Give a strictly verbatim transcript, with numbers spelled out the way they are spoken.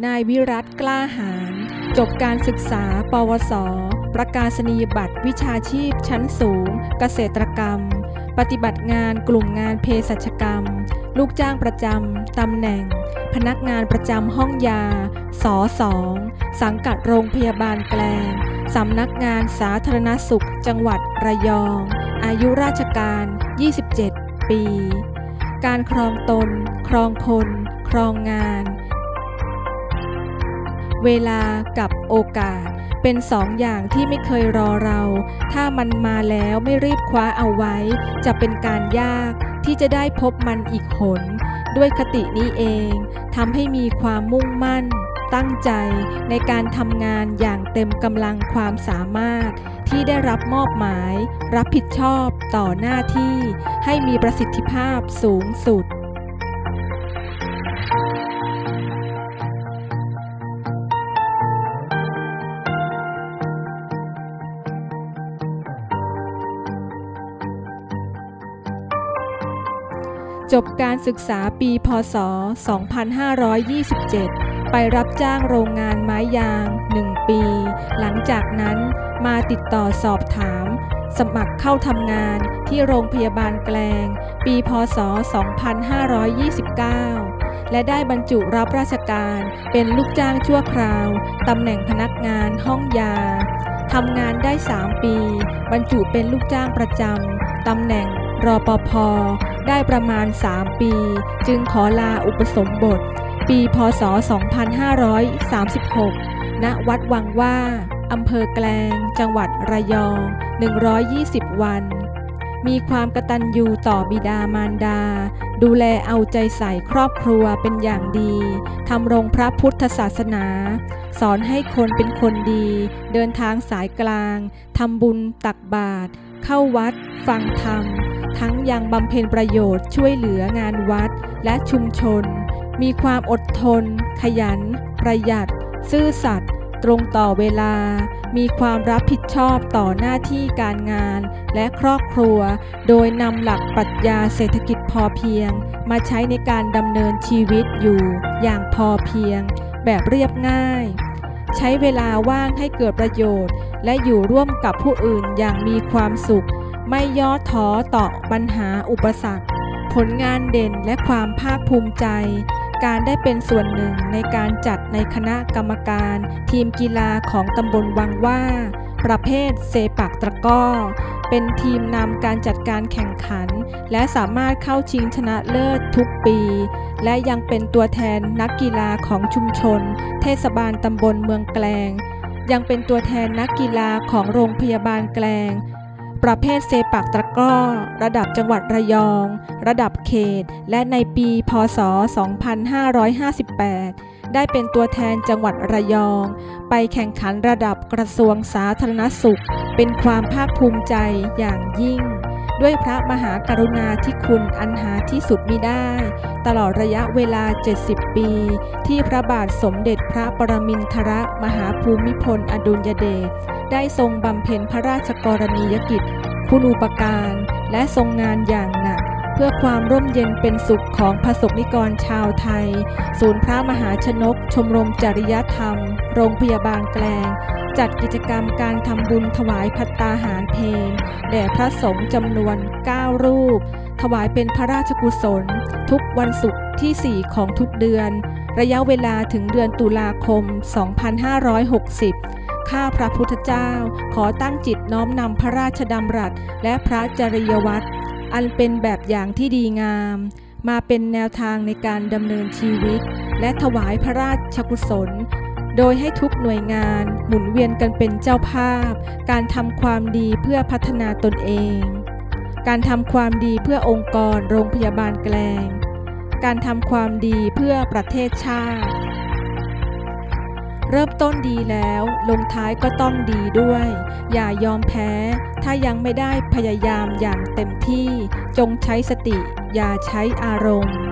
นายวิรัตกล้าหาญจบการศึกษาปวสประกาศนียบัตรวิชาชีพชั้นสูงเกษตรกรรมปฏิบัติงานกลุ่มงานเภสัชกรรมลูกจ้างประจำตำแหน่งพนักงานประจำห้องยาสอสองสังกัดโรงพยาบาลแกลงสำนักงานสาธารณสุขจังหวัดระยองอายุราชการยี่สิบเจ็ดปีการครองตนครองคนครองงานเวลากับโอกาสเป็นสองอย่างที่ไม่เคยรอเราถ้ามันมาแล้วไม่รีบคว้าเอาไว้จะเป็นการยากที่จะได้พบมันอีกหนด้วยคตินี้เองทำให้มีความมุ่งมั่นตั้งใจในการทำงานอย่างเต็มกำลังความสามารถที่ได้รับมอบหมายรับผิดชอบต่อหน้าที่ให้มีประสิทธิภาพสูงสุดจบการศึกษาปีพ.ศ. สองพันห้าร้อยยี่สิบเจ็ดไปรับจ้างโรงงานไม้ยางหนึ่งปีหลังจากนั้นมาติดต่อสอบถามสมัครเข้าทำงานที่โรงพยาบาลแกลงปีพ.ศ. สองพันห้าร้อยยี่สิบเก้าและได้บรรจุรับราชการเป็นลูกจ้างชั่วคราวตำแหน่งพนักงานห้องยาทำงานได้สามปีบรรจุเป็นลูกจ้างประจำตำแหน่งรปภ.ได้ประมาณสามปีจึงขอลาอุปสมบทปีพ.ศ. สองพันห้าร้อยสามสิบหกณวัดวังว่าอำเภอแกลงจังหวัดระยองหนึ่งร้อยยี่สิบวันมีความกตัญญูต่อบิดามารดาดูแลเอาใจใส่ครอบครัวเป็นอย่างดีทำรงพระพุทธศาสนาสอนให้คนเป็นคนดีเดินทางสายกลางทำบุญตักบาตรเข้าวัดฟังธรรมทั้งยังบำเพ็ญประโยชน์ช่วยเหลืองานวัดและชุมชนมีความอดทนขยันประหยัดซื่อสัตย์ตรงต่อเวลามีความรับผิดชอบต่อหน้าที่การงานและครอบครัวโดยนำหลักปรัชญาเศรษฐกิจพอเพียงมาใช้ในการดำเนินชีวิตอยู่อย่างพอเพียงแบบเรียบง่ายใช้เวลาว่างให้เกิดประโยชน์และอยู่ร่วมกับผู้อื่นอย่างมีความสุขไม่ย่อท้อต่อปัญหาอุปสรรคผลงานเด่นและความภาคภูมิใจการได้เป็นส่วนหนึ่งในการจัดในคณะกรรมการทีมกีฬาของตำบลวังว่าประเภทเซปักตะกร้อเป็นทีมนำการจัดการแข่งขันและสามารถเข้าชิงชนะเลิศทุกปีและยังเป็นตัวแทนนักกีฬาของชุมชนเทศบาลตำบลเมืองแกลงยังเป็นตัวแทนนักกีฬาของโรงพยาบาลแกลงประเภทเซปักตะกร้อระดับจังหวัดระยองระดับเขตและในปีพ.ศ. สองพันห้าร้อยห้าสิบแปดได้เป็นตัวแทนจังหวัดระยองไปแข่งขันระดับกระทรวงสาธารณสุขเป็นความภาคภูมิใจอย่างยิ่งด้วยพระมหากรุณาธิคุณอันหาที่สุดมิได้ตลอดระยะเวลาเจ็ดสิบปีที่พระบาทสมเด็จพระปรมินทรมหาภูมิพลอดุลยเดชได้ทรงบำเพ็ญพระราชกรณียกิจคุณูปการและทรงงานอย่างหนักเพื่อความร่มเย็นเป็นสุขของประสบนิกรชาวไทยศูนย์พระมหาชนกชมรมจริยธรรมโรงพยาบาลแกลงจัดกิจกรรมการทำบุญถวายภัตตาหารเพลแด่พระสงฆ์จำนวนเก้ารูปถวายเป็นพระราชกุศลทุกวันศุกร์ที่สี่ของทุกเดือนระยะเวลาถึงเดือนตุลาคมสองพันห้าร้อยหกสิบข้าพระพุทธเจ้าขอตั้งจิตน้อมนำพระราชดำรัสและพระจริยวัตรอันเป็นแบบอย่างที่ดีงามมาเป็นแนวทางในการดำเนินชีวิตและถวายพระราชกุศลโดยให้ทุกหน่วยงานหมุนเวียนกันเป็นเจ้าภาพการทำความดีเพื่อพัฒนาตนเองการทำความดีเพื่อองค์กรโรงพยาบาลแกลงการทำความดีเพื่อประเทศชาติเริ่มต้นดีแล้วลงท้ายก็ต้องดีด้วยอย่ายอมแพ้ถ้ายังไม่ได้พยายามอย่างเต็มที่จงใช้สติอย่าใช้อารมณ์